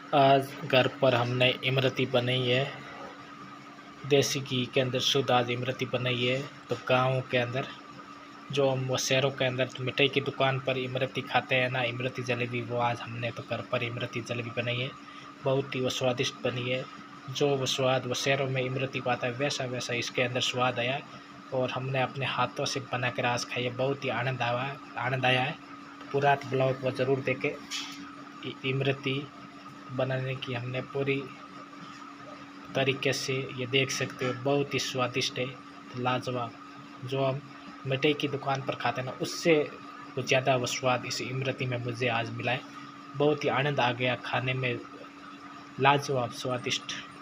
आज घर पर हमने इमरती बनाई है। देसी घी के अंदर शुद्ध आज इमरती बनाई है। तो गाँव के अंदर जो हम शहरों के अंदर तो मिठाई की दुकान पर इमरती खाते हैं ना, इमरती जलेबी, वो आज हमने तो घर पर इमरती जलेबी बनाई है। बहुत ही वो स्वादिष्ट बनी है। जो वो स्वाद वो शहरों में इमरती को आता है, वैसा वैसा इसके अंदर स्वाद आया और हमने अपने हाथों से बना कर आज खाई है। बहुत ही आनंद आया है। पूरा ब्लॉग को ज़रूर देखें। इमरती बनाने की हमने पूरी तरीके से ये देख सकते हो, बहुत ही स्वादिष्ट है, लाजवाब। जो हम मिठाई की दुकान पर खाते हैं ना, उससे कुछ ज़्यादा वो स्वाद इस इमरती में मुझे आज मिला है। बहुत ही आनंद आ गया खाने में, लाजवाब स्वादिष्ट।